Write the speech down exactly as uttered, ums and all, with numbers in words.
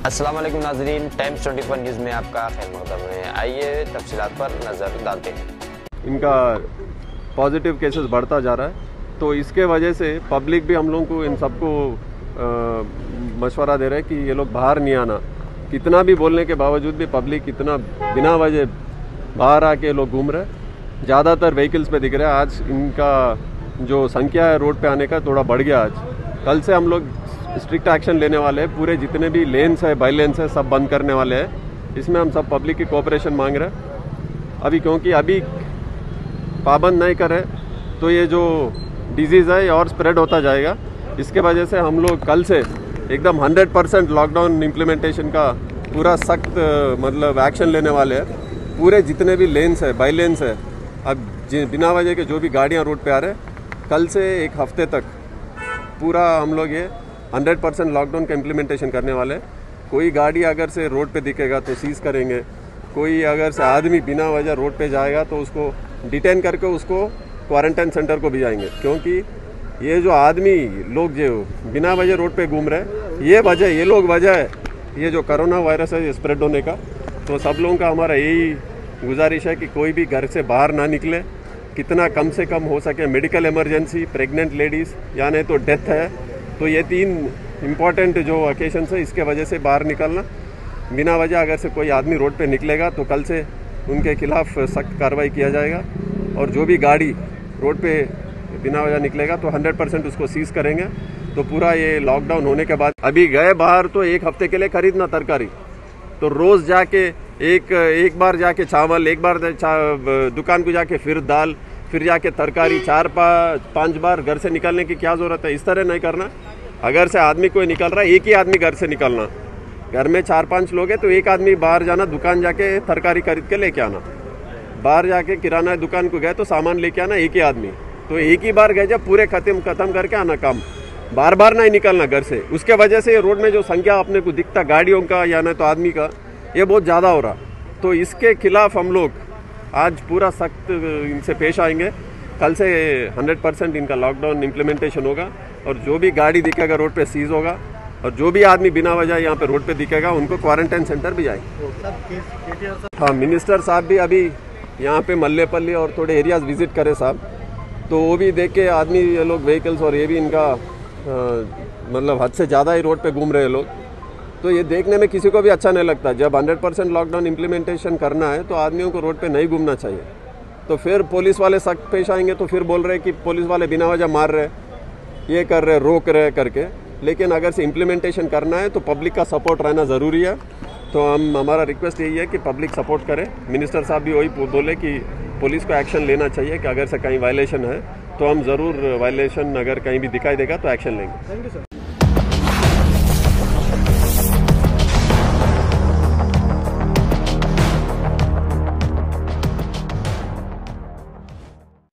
अस्सलाम वालेकुम नाजरीन, टाइम्स चौबीस न्यूज़ में आपका खैर मकदम है। आइए तफसीलात पर नज़र डालते हैं। इनका पॉजिटिव केसेस बढ़ता जा रहा है, तो इसके वजह से पब्लिक भी हम लोगों को इन सबको मशवरा दे रहा है कि ये लोग बाहर नहीं आना। कितना भी बोलने के बावजूद भी पब्लिक इतना बिना वजह बाहर आके लोग घूम रहे हैं। ज़्यादातर व्हीकल्स पे दिख रहे हैं। आज इनका जो संख्या है रोड पे आने का थोड़ा बढ़ गया। आज कल से हम लोग स्ट्रिक्ट एक्शन लेने वाले हैं। पूरे जितने भी लेन्स है, बाई लेन्स है, सब बंद करने वाले हैं। इसमें हम सब पब्लिक की कोऑपरेशन मांग रहे हैं अभी, क्योंकि अभी पाबंद नहीं करे तो ये जो डिजीज़ है ये और स्प्रेड होता जाएगा। इसके वजह से हम लोग कल से एकदम हंड्रेड परसेंट लॉकडाउन इम्प्लीमेंटेशन का पूरा सख्त मतलब एक्शन लेने वाले हैं। पूरे जितने भी लेन्स है, बाई लेन्स है, अब बिना वजह के जो भी गाड़ियाँ रोड पे आ रहे हैं, कल से एक हफ्ते तक पूरा हम लोग ये हंड्रेड परसेंट लॉकडाउन का इम्प्लीमेंटेशन करने वाले हैं। कोई गाड़ी अगर से रोड पे दिखेगा तो सीज़ करेंगे। कोई अगर से आदमी बिना वजह रोड पे जाएगा तो उसको डिटेन करके उसको क्वारंटाइन सेंटर को भेजाएंगे, क्योंकि ये जो आदमी लोग जो बिना वजह रोड पे घूम रहे हैं, ये वजह ये लोग वजह है ये जो कोरोना वायरस है ये स्प्रेड होने का। तो सब लोगों का हमारा यही गुजारिश है कि कोई भी घर से बाहर ना निकले। कितना कम से कम हो सके मेडिकल इमरजेंसी, प्रेग्नेंट लेडीज़ या नहीं तो डेथ है, तो ये तीन इम्पॉर्टेंट जो ओकेशंस है इसके वजह से बाहर निकलना। बिना वजह अगर से कोई आदमी रोड पे निकलेगा तो कल से उनके खिलाफ सख्त कार्रवाई किया जाएगा, और जो भी गाड़ी रोड पे बिना वजह निकलेगा तो हंड्रेड परसेंट उसको सीज करेंगे। तो पूरा ये लॉकडाउन होने के बाद अभी गए बाहर तो एक हफ्ते के लिए खरीदना तरकारी, तो रोज़ जाके एक एक बार जाके चावल, एक बार दुकान को जाके फिर दाल, फिर जाके तरकारी, चार पाँच बार घर से निकलने की क्या ज़रूरत है। इस तरह नहीं करना। अगर से आदमी कोई निकल रहा है, एक ही आदमी घर से निकलना। घर में चार पांच लोग हैं तो एक आदमी बाहर जाना, दुकान जाके तरकारी खरीद के लेके आना। बाहर जाके किराना दुकान को गए तो सामान लेके आना एक ही आदमी। तो एक ही बार गए जब पूरे खत्म खत्म करके आना काम, बार बार नहीं निकलना घर से। उसके वजह से रोड में जो संख्या अपने को दिखता गाड़ियों का या नहीं तो आदमी का, ये बहुत ज़्यादा हो रहा। तो इसके खिलाफ हम लोग आज पूरा सख्त इनसे पेश आएंगे। कल से हंड्रेड परसेंट इनका लॉकडाउन इम्प्लीमेंटेशन होगा, और जो भी गाड़ी दिखेगा रोड पे सीज होगा, और जो भी आदमी बिना वजह यहाँ पे रोड पे दिखेगा उनको क्वारंटाइन सेंटर भी जाएंगे। हाँ, मिनिस्टर साहब भी अभी यहाँ पे मल्लेपल्ली और थोड़े एरियाज विजिट करे साहब, तो वो भी देख के आदमी ये लोग व्हीकल्स और ये भी इनका आ, मतलब हद से ज़्यादा ही रोड पे घूम रहे हैं लोग। तो ये देखने में किसी को भी अच्छा नहीं लगता। जब हंड्रेड परसेंट लॉकडाउन इम्प्लीमेंटेशन करना है तो आदमियों को रोड पे नहीं घूमना चाहिए। तो फिर पुलिस वाले सख्त पेश आएंगे तो फिर बोल रहे हैं कि पुलिस वाले बिना वजह मार रहे, ये कर रहे, रोक रहे करके। लेकिन अगर से इम्प्लीमेंटेशन करना है तो पब्लिक का सपोर्ट रहना ज़रूरी है। तो हम हमारा रिक्वेस्ट यही है कि पब्लिक सपोर्ट करे। मिनिस्टर साहब भी वही बोले कि पुलिस को एक्शन लेना चाहिए कि अगर से कहीं वायलेशन है तो हम ज़रूर वायलेशन अगर कहीं भी दिखाई देगा तो एक्शन लेंगे। Thank you sir.